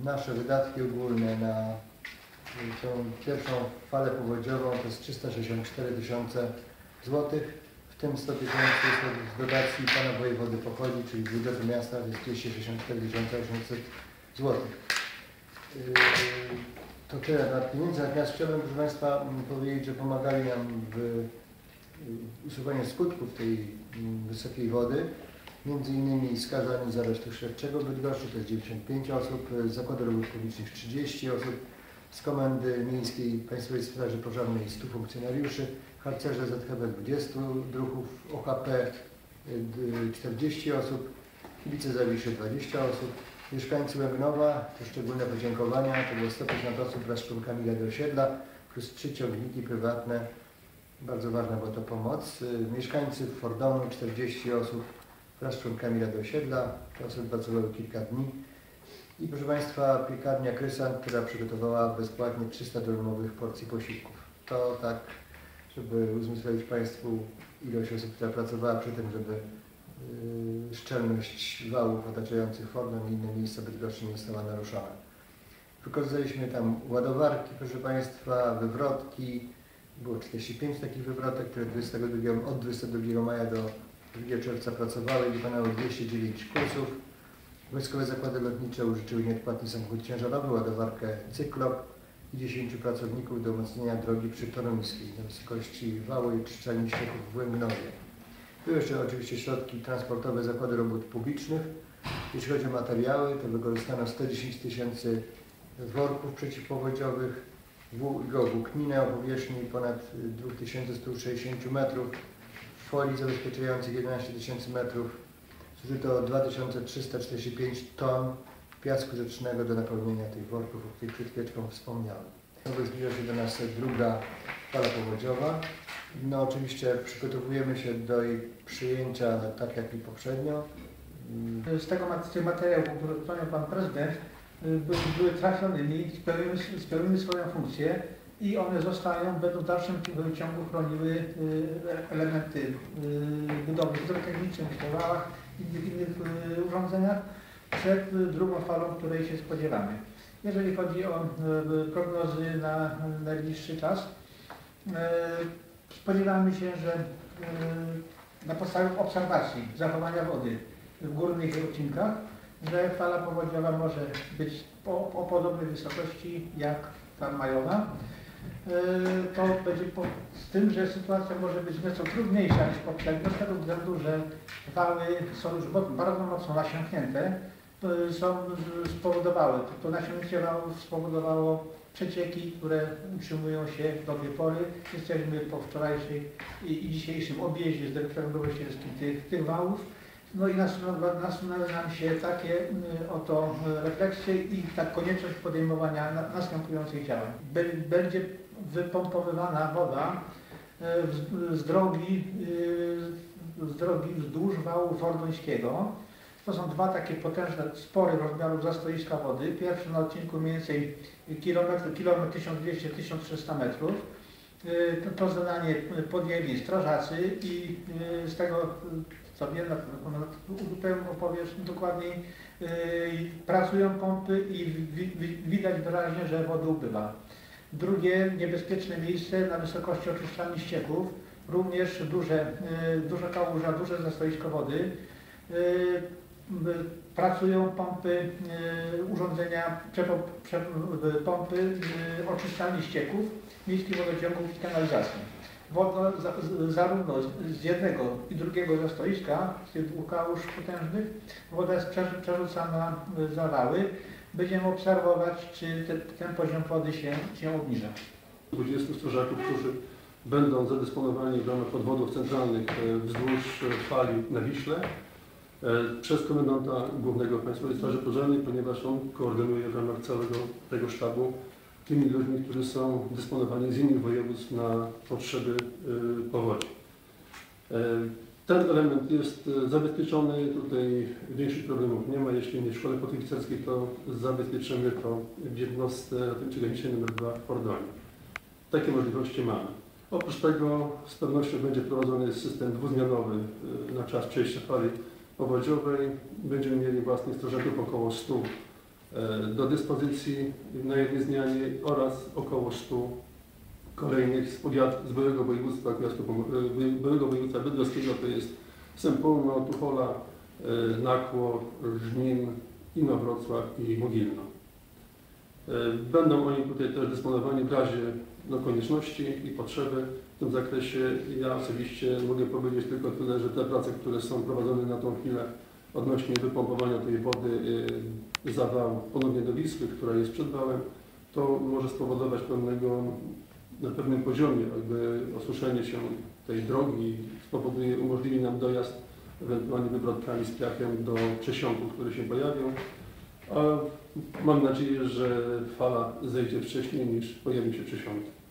Nasze wydatki ogólne na tą pierwszą falę powodziową to jest 364 tysiące złotych, w tym 100 tysięcy z dotacji pana wojewody pochodzi, czyli z budżetu miasta to jest 264 800 złotych. To tyle na pieniędzy, natomiast chciałbym, proszę Państwa, powiedzieć, że pomagali nam w usuwaniu skutków tej wysokiej wody. Między innymi skazani z aresztu śledczego w Bydgoszczy to jest 95 osób, z Zakładu Robót Publicznych 30 osób, z Komendy Miejskiej Państwowej Straży Pożarnej 100 funkcjonariuszy, harcerze ZHB 20 druhów, OHP 40 osób, kibice Zawiszy 20 osób, mieszkańcy Łęgnowa, to szczególne podziękowania, to było 150 osób wraz z członkami Rady Osiedla, plus 3 ciągniki prywatne, bardzo ważna była to pomoc. Mieszkańcy Fordonu 40 osób wraz z członkami Rady Osiedla, te osoby pracowały kilka dni. I proszę Państwa, piekarnia Krysant, która przygotowała bezpłatnie 300 darmowych porcji posiłków. To tak, żeby uzmysłowić Państwu ilość osób, która pracowała przy tym, żeby szczelność wałów otaczających Fordon i inne miejsca Bydgoszczy nie została naruszona. Wykorzystaliśmy tam ładowarki, proszę Państwa, wywrotki. Było 45 takich wywrotek, które od 22 maja do 2 czerwca pracowały i wykonały 209 kursów. Wojskowe Zakłady Lotnicze użyczyły nieodpłatny samochód ciężarowy, ładowarkę Cyklop i 10 pracowników do umocnienia drogi przy Toruńskiej na wysokości wału i czyszczalni ścieków w Łęgnowie. Były jeszcze oczywiście środki transportowe Zakładu Robót Publicznych. Jeśli chodzi o materiały, to wykorzystano 110 tysięcy worków przeciwpowodziowych, włókninę o powierzchni ponad 2160 metrów, folii zabezpieczających 11 tysięcy metrów, zużyto 2345 ton piasku rzecznego do napełnienia tych worków, o których przed chwileczką wspomniałem. Zbliża się do nas druga fala powodziowa. No oczywiście przygotowujemy się do jej przyjęcia tak jak i poprzednio. Z tych materiałów, o których wspomniał Pan Prezydent, były trafionymi, spełniły swoją funkcję i one będą w dalszym ciągu chroniły elementy budowy hydrotechnicznej, w wałach i innych urządzeniach przed drugą falą, której się spodziewamy. Jeżeli chodzi o prognozy na najbliższy czas, spodziewamy się, że na podstawie obserwacji zachowania wody w górnych odcinkach, że fala powodziowa może być o podobnej wysokości jak ta majowa. To będzie z tym, że sytuacja może być nieco trudniejsza niż poprzednio, z tego względu, że wały są już bardzo mocno nasiąknięte. To nasiąknięcie wałów spowodowało przecieki, które utrzymują się do tej pory. Jesteśmy po wczorajszej i dzisiejszym objeździe z dyrektorem Bogusielskim tych wałów. No i nasunęły nam się takie oto refleksje i ta konieczność podejmowania następujących działań. Będzie wypompowywana woda z drogi wzdłuż wału fordońskiego. To są dwa takie potężne, spory rozmiarów zastoiska wody. Pierwszy na odcinku mniej więcej kilometr 1200-1300 metrów. To zadanie podjęli strażacy i z tego co wiem, opowiem dokładniej, pracują pompy i widać wyraźnie, że wody ubywa. Drugie niebezpieczne miejsce na wysokości oczyszczalni ścieków, również duża kałuża, duże zastoisko wody. Pracują pompy, urządzenia, pompy oczyszczalni ścieków, miejskich wodociągów i kanalizacji. Woda zarówno z jednego i drugiego zastoiska, z tych dwóch kałuż potężnych, woda jest przerzucana za wały. Będziemy obserwować, czy ten poziom wody się obniża. 20 strażaków, którzy będą zadysponowani w ramach podwodów centralnych wzdłuż fali na Wiśle przez komendanta głównego Państwowej Straży Pożarnej, ponieważ on koordynuje w ramach całego tego sztabu tymi ludźmi, którzy są dysponowani z innych województw na potrzeby powodzi. Ten element jest zabezpieczony, tutaj większych problemów nie ma. Jeśli nie w szkole potywicerskiej, to zabezpieczymy to w jednostce ratowniczej granicznej nr 2 w Fordonie. Takie możliwości mamy. Oprócz tego z pewnością będzie prowadzony system dwuzmianowy na czas przejścia fali powodziowej. Będziemy mieli własnych strażaków około 100 do dyspozycji na jednej zmianie oraz około 100 kolejnych z byłego województwa byłego województwa bydgoskiego, to jest Sępólno, Tuchola, Nakło, Żnin, Inowrocław i Mogilno. Będą oni tutaj też dysponowani w razie konieczności i potrzeby w tym zakresie. Ja osobiście mogę powiedzieć tylko tyle, że te prace, które są prowadzone na tą chwilę odnośnie wypompowania tej wody z zawału ponownie do Wisły, która jest przed wałem, to może spowodować na pewnym poziomie osuszenie się tej drogi, umożliwi nam dojazd ewentualnie wywrotkami z piachem do przesiąków, które się pojawią. A mam nadzieję, że fala zejdzie wcześniej niż pojawią się przesiąki.